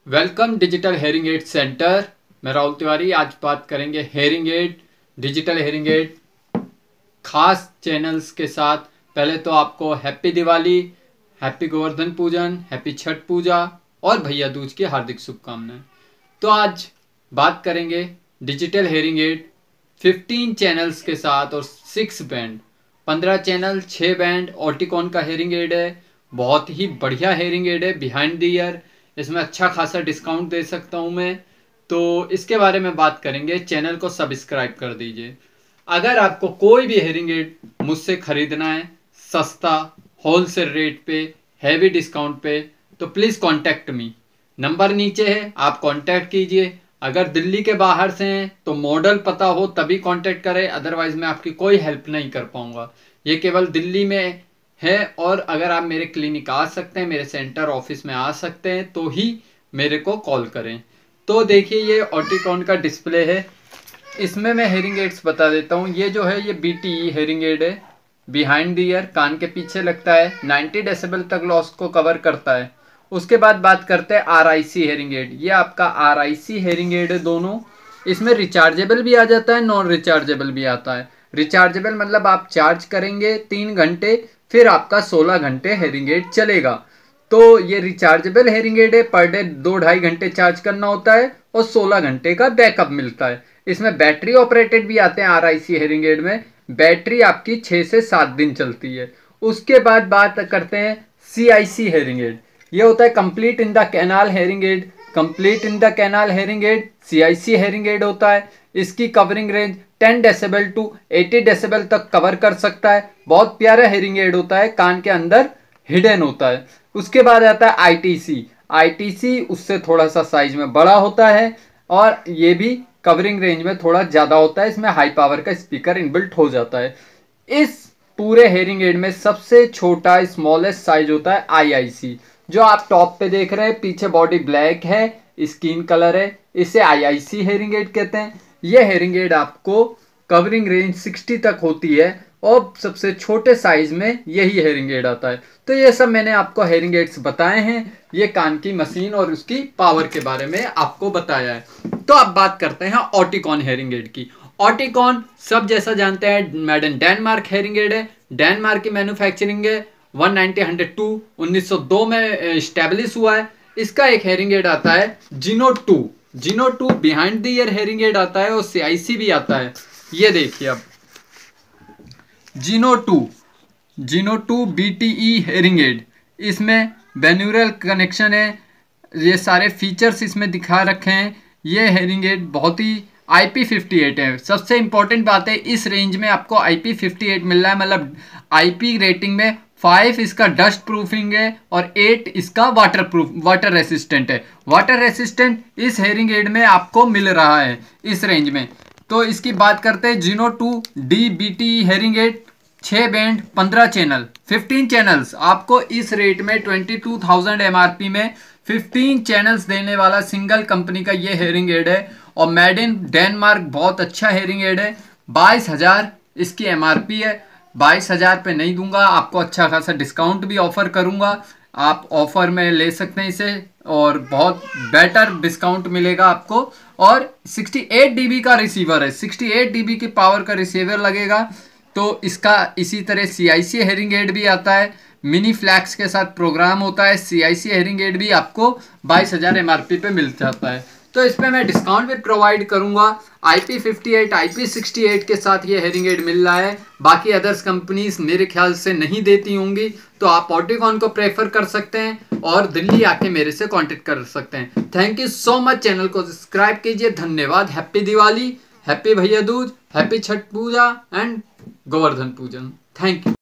Welcome digital hearing aid centre. मैं राहुल तिवारी। आज बात करेंगे hearing aid, digital hearing aid खास चैनल्स के साथ। पहले तो आपको हैप्पी दिवाली, हैप्पी गोवर्धन पूजन, हैप्पी छठ पूजा और भैया दूज की हार्दिक शुभकामनाएं। तो आज बात करेंगे डिजिटल हेयरिंग एड 15 चैनल्स के साथ और 6 बैंड, 15 चैनल 6 बैंड ऑटिकॉन का हेयरिंग एड है। बहुत ही बढ़िया हेयरिंग एड है, बिहाइंड द ईयर। इसमें अच्छा खासा डिस्काउंट दे सकता हूं मैं। तो इसके बारे में बात करेंगे। चैनल को सब्सक्राइब कर दीजिए। अगर आपको कोई भी हेयरिंग एड मुझसे खरीदना है सस्ता, होलसेल रेट पे, हैवी डिस्काउंट पे, तो प्लीज़ कॉन्टैक्ट मी। नंबर नीचे है, आप कांटेक्ट कीजिए। अगर दिल्ली के बाहर से हैं तो मॉडल पता हो तभी कांटेक्ट करें, अदरवाइज मैं आपकी कोई हेल्प नहीं कर पाऊंगा। ये केवल दिल्ली में है। और अगर आप मेरे क्लिनिक आ सकते हैं, मेरे सेंटर ऑफिस में आ सकते हैं तो ही मेरे को कॉल करें। तो देखिए, ये ऑटिकॉन का डिस्प्ले है। इसमें मैं हेयरिंग एड्स बता देता हूँ। ये जो है ये BTE हेयरिंग एड है, बिहाइंड द ईयर, कान के पीछे लगता है। 90 डेसिबल तक लॉस को कवर करता है। उसके बाद बात करते हैं RIC हेयरिंग एड। ये आपका RIC हेयरिंग एड है दोनों। इसमें रिचार्जेबल भी आ जाता है, नॉन रिचार्जेबल भी आता है। रिचार्जेबल मतलब आप चार्ज करेंगे 3 घंटे, फिर आपका 16 घंटे हेयरिंग एड चलेगा। तो ये रिचार्जेबल हेयरिंग एड है। पर डे 2-2.5 घंटे चार्ज करना होता है और 16 घंटे का बैकअप मिलता है। इसमें बैटरी ऑपरेटेड भी आते हैं। RIC हेयरिंग एड में बैटरी आपकी 6 से 7 दिन चलती है। उसके बाद बात करते हैं CIC हेयरिंग एड। ये होता है complete in the canal hearing aid. Complete in the canal hearing aid CIC hearing aid होता है। इसकी covering range 10 decibel to 80 decibel तक कवर कर सकता है। बहुत प्यारा हेयरिंग एड होता है, कान के अंदर हिडन होता है। उसके बाद आता है ITC उससे थोड़ा सा साइज में बड़ा होता है और ये भी कवरिंग रेंज में थोड़ा ज्यादा होता है। इसमें हाई पावर का स्पीकर इनबिल्ट हो जाता है। इस पूरे हेयरिंग एड में सबसे छोटा स्मॉलेस्ट साइज होता है IIC, जो आप टॉप पे देख रहे हैं। पीछे बॉडी ब्लैक है, स्किन कलर है, इसे IIC हेयरिंग एड कहते हैं। यह हेयरिंग एड आपको कवरिंग रेंज 60 तक होती है और सबसे छोटे साइज में यही हेयरिंग एड आता है। तो ये सब मैंने आपको हेयरिंग एड्स बताए हैं। ये कान की मशीन और उसकी पावर के बारे में आपको बताया है। तो अब बात करते हैं ऑटिकॉन हेयरिंग एड की। ऑटिकॉन सब जैसा जानते हैं, made in Denmark hearing aid है। डेनमार्क की मैन्युफैक्चरिंग है। 190-102 1902 में स्टैब्लिश हुआ है। इसका एक हेयरिंग एड आता है जिनो 2 behind the ear hearing aid आता है और CIC भी आता है। ये देखिए, अब जिनो टू BTE हेयरिंग एड। इसमें बैन्यूरल कनेक्शन है। ये सारे फीचर्स इसमें दिखा रखे हैं। ये हेयरिंग एड बहुत ही IP58 है। सबसे इंपॉर्टेंट बात है, इस रेंज में आपको IP58 मिल रहा है। मतलब IP रेटिंग में 5 इसका डस्ट प्रूफिंग है और 8 इसका वाटर रेसिस्टेंट है। वाटर रेसिस्टेंट इस हेयरिंग एड में आपको मिल रहा है इस रेंज में। तो इसकी बात करते हैं जिनो 2D BTE hearing aid. 6 band, 15 channel, 15 channels आपको इस रेट में 22,000 MRP में 15 चैनल्स देने वाला सिंगल कंपनी का ये हेयरिंग एड है। और मेड इन डेनमार्क बहुत अच्छा हेयरिंग एड है। 22,000 इसकी MRP है। 22,000 पे नहीं दूंगा, आपको अच्छा खासा डिस्काउंट भी ऑफर करूंगा। आप ऑफर में ले सकते हैं इसे और बहुत बेटर डिस्काउंट मिलेगा आपको। और 68 dB का रिसीवर है, 68 dB की पावर का रिसीवर लगेगा। तो इसका इसी तरह CIC हेयरिंग एड भी आता है। मिनी फ्लैक्स के साथ प्रोग्राम होता है। CIC हेयरिंग एड भी आपको 22,000 MRP पे मिल जाता है। तो इस पे मैं डिस्काउंट भी प्रोवाइड करूंगा। IP58 IP68 के साथ ये हेयरिंग एड मिल रहा है। बाकी अदर्स कंपनीज मेरे ख्याल से नहीं देती होंगी। तो आप ऑटिकॉन को प्रेफर कर सकते हैं और दिल्ली आके मेरे से कांटेक्ट कर सकते हैं। Thank you so much. Channel को सब्सक्राइब कीजिए। धन्यवाद। Happy Diwali, happy Bhaiya Dooj, happy Chhath Puja and Govardhan Pujan. Thank you.